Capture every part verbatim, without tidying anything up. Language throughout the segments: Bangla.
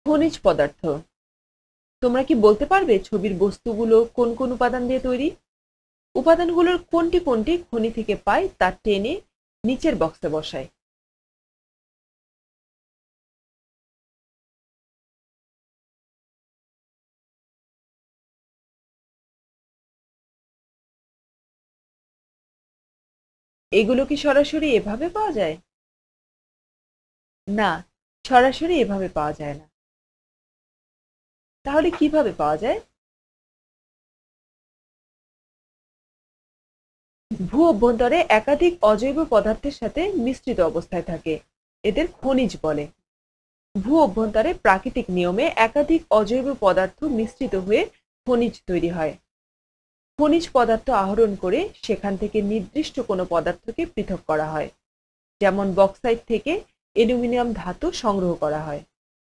খনিজ পদার্থ। তোমরা কি বলতে পারবে ছবির বস্তুগুলো কোন কোন উপাদান দিয়ে তৈরি? উপাদানগুলোর কোনটি কোনটি খনি থেকে পাই তা টেনে নিচের বক্সে বসায়। এগুলো কি সরাসরি এভাবে পাওয়া যায়? না, সরাসরি এভাবে পাওয়া যায় না। তাহলে কিভাবে পাওয়া যায়? ভূ অভ্যন্তরে একাধিক অজৈব পদার্থের সাথে মিশ্রিত অবস্থায় থাকে, এদের খনিজ বলে। ভূ অভ্যন্তরে প্রাকৃতিক নিয়মে একাধিক অজৈব পদার্থ মিশ্রিত হয়ে খনিজ তৈরি হয়। খনিজ পদার্থ আহরণ করে সেখান থেকে নির্দিষ্ট কোনো পদার্থকে পৃথক করা হয়, যেমন বক্সাইট থেকে অ্যালুমিনিয়াম ধাতু সংগ্রহ করা হয়।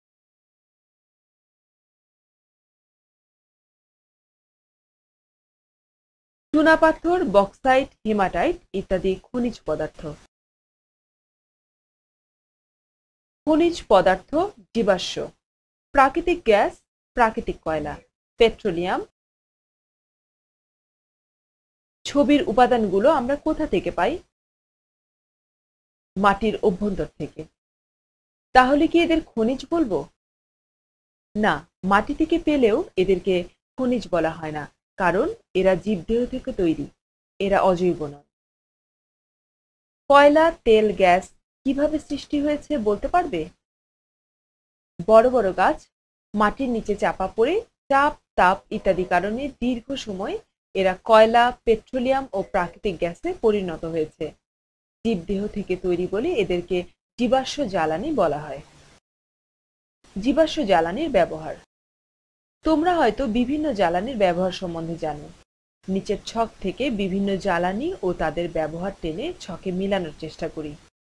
চুনাপাথর, বক্সাইট, হেমাটাইট ইত্যাদি খনিজ পদার্থ। খনিজ পদার্থ জীবাশ্ম: প্রাকৃতিক গ্যাস, প্রাকৃতিক কয়লা, পেট্রোলিয়াম। ছবির উপাদানগুলো আমরা কোথা থেকে পাই? মাটির অভ্যন্তর থেকে। তাহলে কি এদের খনিজ বলবো? না, মাটি থেকে পেলেও এদেরকে খনিজ বলা হয় না, কারণ এরা জীবদেহ থেকে তৈরি, এরা অজৈব নয়। কয়লা, তেল, গ্যাস কিভাবে সৃষ্টি হয়েছে বলতে পারবে? বড় বড় গাছ মাটির নিচে চাপা পড়ে চাপ, তাপ ইত্যাদি কারণে দীর্ঘ সময় এরা কয়লা, পেট্রোলিয়াম ও প্রাকৃতিক গ্যাসে পরিণত হয়েছে। জীবদেহ থেকে তৈরি বলে এদেরকে জীবাশ্ম জ্বালানি বলা হয়। জীবাশ্ম জ্বালানির ব্যবহার। তোমরা হয়তো বিভিন্ন জ্বালানির ব্যবহার সম্বন্ধে জানো। নিচের ছক থেকে বিভিন্ন জ্বালানি ও তাদের ব্যবহার টেনে ছকে মিলানোর চেষ্টা করি।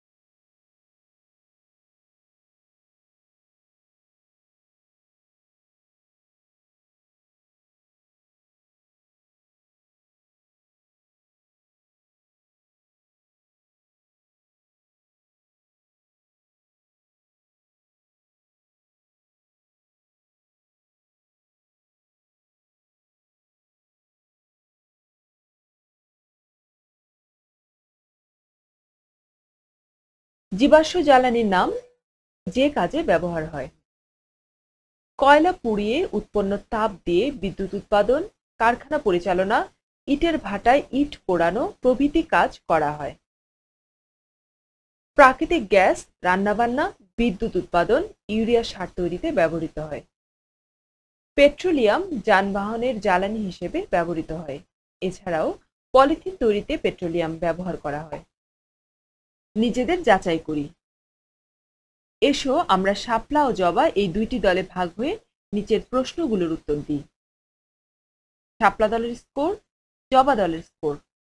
জীবাশ্ম জ্বালানির নাম, যে কাজে ব্যবহার হয়: কয়লা পুড়িয়ে উৎপন্ন তাপ দিয়ে বিদ্যুৎ উৎপাদন, কারখানা পরিচালনা, ইটের ভাটায় ইট পোড়ানো প্রভৃতি কাজ করা হয়। প্রাকৃতিক গ্যাস রান্নাবান্না, বিদ্যুৎ উৎপাদন, ইউরিয়া সার তৈরিতে ব্যবহৃত হয়। পেট্রোলিয়াম যানবাহনের জ্বালানি হিসেবে ব্যবহৃত হয়। এছাড়াও পলিথিন তৈরিতে পেট্রোলিয়াম ব্যবহার করা হয়। নিজেদের যাচাই করি। এসো আমরা শাপলা ও জবা এই দুইটি দলে ভাগ হয়ে নিচের প্রশ্নগুলোর উত্তর দিই। শাপলা দলের স্কোর, জবা দলের স্কোর।